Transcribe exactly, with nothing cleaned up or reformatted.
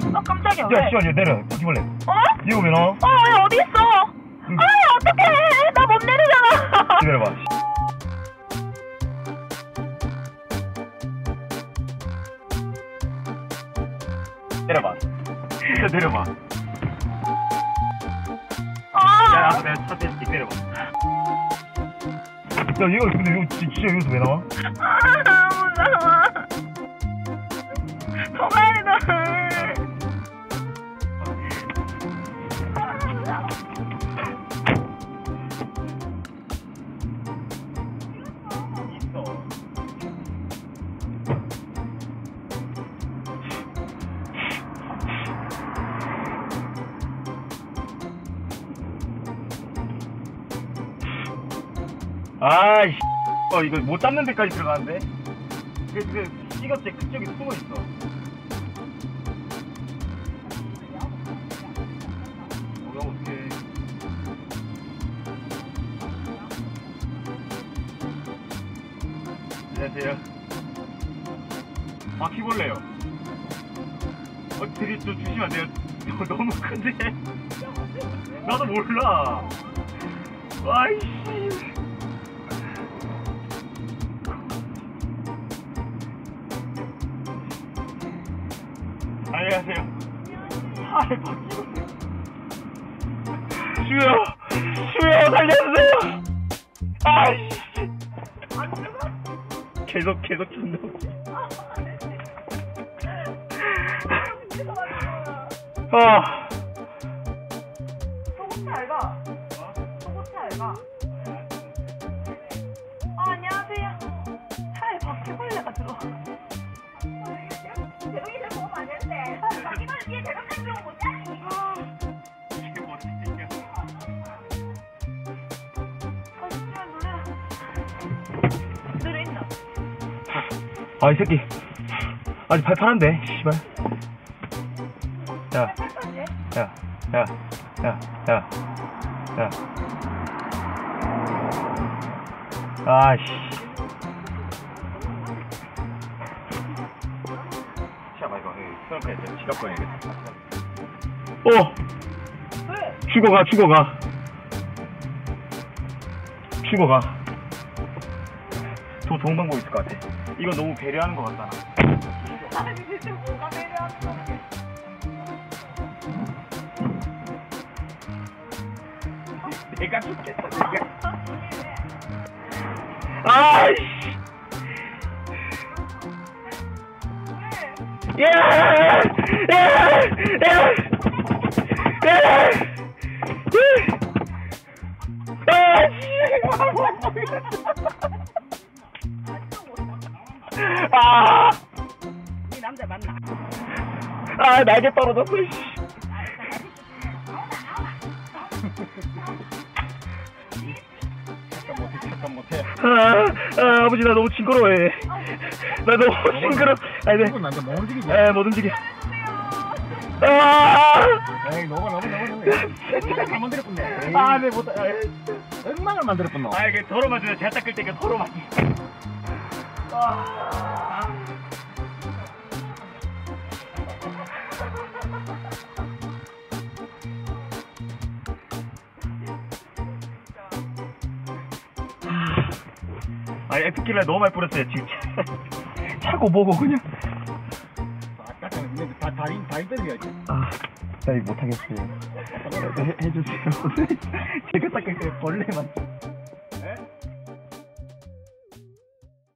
아 깜짝이야. 야, 왜? 씨발, 얘 내려. 바퀴벌레. 어? 이거 왜 나와? 어, 얘 어디 있어? 응. 아이 어떡해? 나 못 내리잖아. 기다려봐. 내려봐. 진짜 내려봐. 아. 야, 나도 내가 차 떼줄게. 내려봐. 야, 이거 근데 이거 진짜 여기서 왜 나와? 아 무서워. 동아리도. 아이씨, 어 이거 못 잡는 데까지 들어가는데? 그, 그, 시겁제 그쪽에 숨어 있어. 어, 어떡해. 안녕하세요. 바퀴벌레요. 어, 되게 좀 주시면 안 돼요? 너무 큰데? 나도 몰라. 아이씨. 안녕하세요. 아이, 바퀴벌레. 슈요! 슈요! 살려주세요! 아이씨! 안 죽어? 계속, 계속 준다고. 아. 속옷 잘 가. 속옷 잘 가. 아, 안녕하세요. 차에 바퀴벌레가 들어와. 대동이 잘 보면 안 되는데. 바퀴벌레 뒤에 대동이 들어온 거지? 아, 진짜 놀래라. 그대로 있나? 아, 이 새끼. 아직 발 파란데, 씨발. 야, 야, 야, 야, 야, 야. 아이씨. 시야 봐, 이거. 수납해, 지갑 꺼내야겠다. 어! 왜? 죽어가, 죽어가. 죽어가. 더 좋은 방법 있을 것 같아. 이거 너무 배려하는 것 같잖아. 아니, 진짜 뭐가 배려하는 거야? 내가 죽겠다, 내가. 아이씨! 예! 예! 예! 예! 아! 이 남자 맞나? 아, 날개 떨어졌어, 씨. 잠깐 못해. 아, 아, 아버지 나 너무 징그러워해. 나 너무 징그러. 아니, 네. 남자 못 움직이지? 에, 못 움직여. 아! 에이, 너가 너가 너가 너가 다 만들었군요. 아, 네, 못. 아, 엉망을 만들었군요. 아, 이게 더러 맞으면 제가 닦을 때 이게 더러 맞지. 아. 아, 에프킬러 너무 많이 뿌렸어요, 지금. 차고 보고 그냥. 아까 전에 다 다리 다리 빼줘야지. 아, 나 이거 못하겠어요. 해, 해주세요. 제가 닦을 때 벌레만.